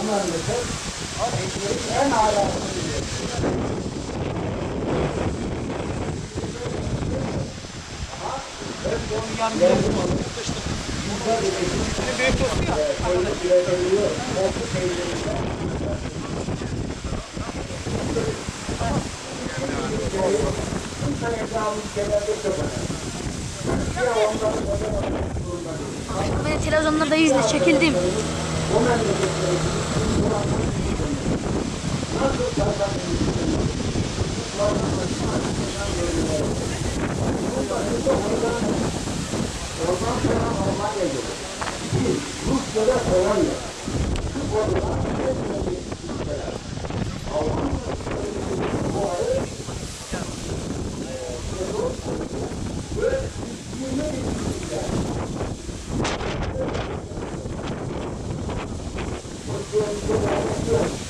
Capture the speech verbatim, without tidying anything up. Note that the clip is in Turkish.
memleket en alasını bilir. Ama ben son yanımda Şimdi büyük olsun ya. Böyle üretiliyor. Orta teyzelerinde. Ben televizyonlarda izle çekildim. Rusya'da Polonya. Thank you.